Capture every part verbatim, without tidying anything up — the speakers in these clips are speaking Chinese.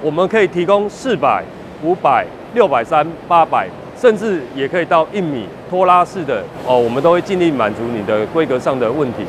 我们可以提供四百、五百、六百三、八百，甚至也可以到一米拖拉式的哦，我们都会尽力满足你的规格上的问题。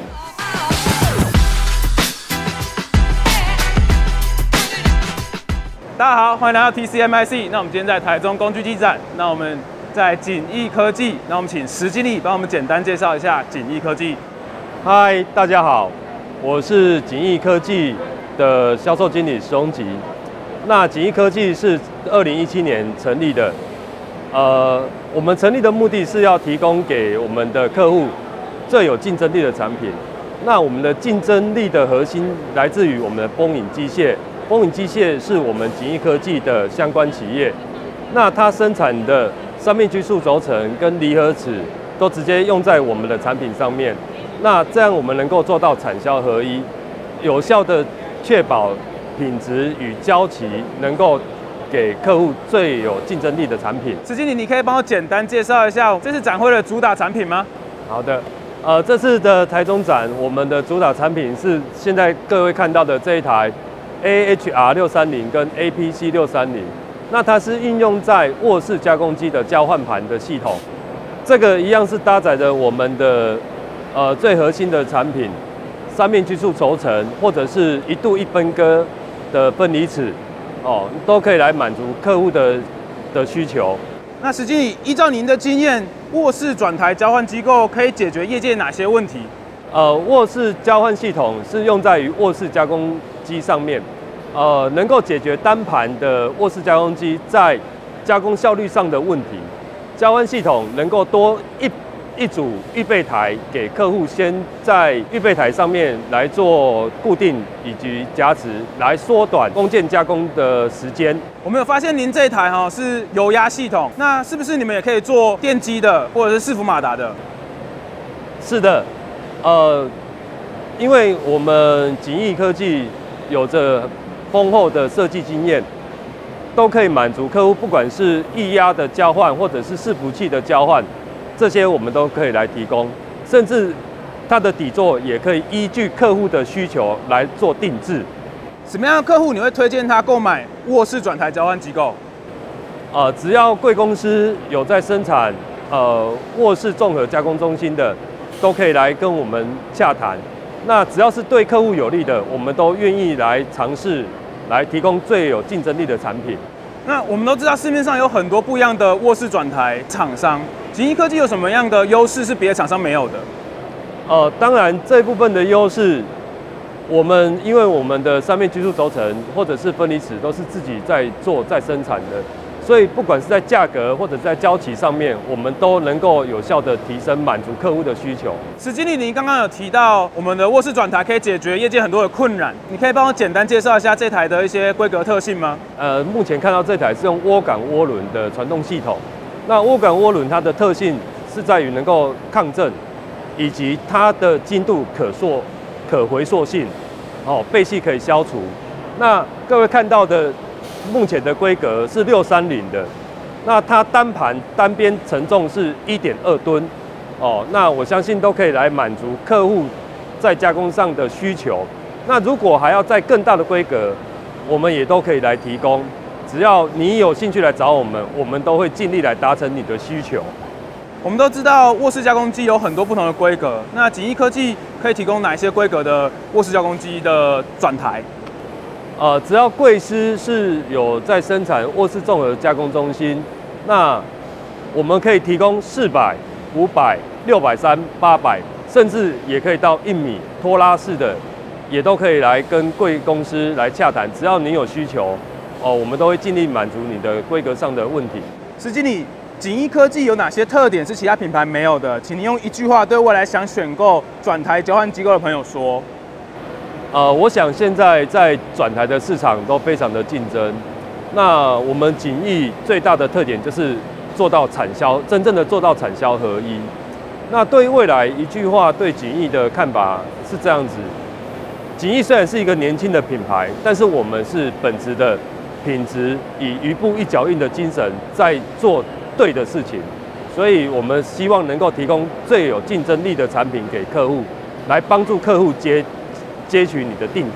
大家好，欢迎来到 T C M I C。那我们今天在台中工具机展，那我们在锦艺科技，那我们请石经理帮我们简单介绍一下锦艺科技。 嗨，大家好，我是锦艺科技的销售经理石宏吉。那锦艺科技是二零一七年成立的，呃，我们成立的目的是要提供给我们的客户最有竞争力的产品。那我们的竞争力的核心来自于我们的丰盈机械。丰盈机械是我们锦艺科技的相关企业，那它生产的三面拘束轴承跟离合齿都直接用在我们的产品上面。那这样我们能够做到产销合一，有效的确保品质与交期，能够给客户最有竞争力的产品。 石经理，你可以帮我简单介绍一下这次展会的主打产品吗？ 好的，呃，这次的台中展，我们的主打产品是现在各位看到的这一台 A H R 六三零跟 A P C 六三零，那它是应用在卧式加工机的交换盘的系统。这个一样是搭载着我们的呃最核心的产品，三面拘束轴承或者是一度一分割的分离齿，哦，都可以来满足客户的的需求。 那石经理，依照您的经验，卧式转台交换机构可以解决业界哪些问题？ 呃，卧式交换系统是用在于卧式加工机上面，呃，能够解决单盘的卧式加工机在加工效率上的问题。交换系统能够多一一组预备台给客户，先在预备台上面来做固定以及夹持，来缩短工件加工的时间。 我们有发现您这一台哈是油压系统，那是不是你们也可以做电机的，或者是伺服马达的？ 是的。呃，因为我们锦艺科技有着丰厚的设计经验，都可以满足客户不管是液压的交换或者是伺服器的交换，这些我们都可以来提供，甚至它的底座也可以依据客户的需求来做定制。 什么样的客户你会推荐他购买卧式转台交换机构？ 呃，只要贵公司有在生产呃卧式综合加工中心的，都可以来跟我们洽谈。那只要是对客户有利的，我们都愿意来尝试，来提供最有竞争力的产品。 那我们都知道市面上有很多不一样的卧式转台厂商，锦艺科技有什么样的优势是别的厂商没有的？ 呃，当然这部分的优势，我们因为我们的三面拘束轴承或者是分离齿都是自己在做在生产的。所以，不管是在价格或者在交期上面，我们都能够有效的提升满足客户的需求。 石经理，您刚刚有提到我们的卧式转台可以解决业界很多的困扰，你可以帮我简单介绍一下这台的一些规格特性吗？ 呃，目前看到这台是用涡感涡轮的传动系统。那涡感涡轮它的特性是在于能够抗震，以及它的精度可塑、可回溯性，哦，背隙可以消除。那各位看到的。目前的规格是六三零的，那它单盘单边承重是 一点二吨，哦，那我相信都可以来满足客户在加工上的需求。那如果还要再更大的规格，我们也都可以来提供，只要你有兴趣来找我们，我们都会尽力来达成你的需求。 我们都知道卧式加工机有很多不同的规格，那锦艺科技可以提供哪一些规格的卧式加工机的转台？ 呃，只要贵司是有在生产卧式综合加工中心，那我们可以提供四百、五百、六百三、八百，甚至也可以到一米拖拉式的，也都可以来跟贵公司来洽谈。只要你有需求，哦，我们都会尽力满足你的规格上的问题。 石经理，锦艺科技有哪些特点是其他品牌没有的？请您用一句话对未来想选购转台交换机构的朋友说。 呃，我想现在在转台的市场都非常的竞争，那我们锦艺最大的特点就是做到产销，真正的做到产销合一。那对于未来一句话对锦艺的看法是这样子：锦艺虽然是一个年轻的品牌，但是我们是本质的品质，以一步一脚印的精神在做对的事情，所以我们希望能够提供最有竞争力的产品给客户，来帮助客户接接取你的订单。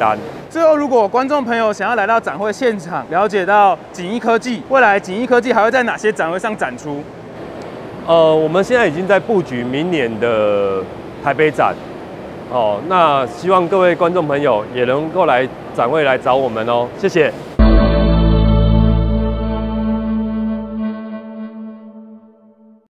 最后，如果观众朋友想要来到展会现场，了解到景益科技未来景益科技还会在哪些展会上展出？ 呃，我们现在已经在布局明年的台北展。哦，那希望各位观众朋友也能够来展会来找我们哦，谢谢。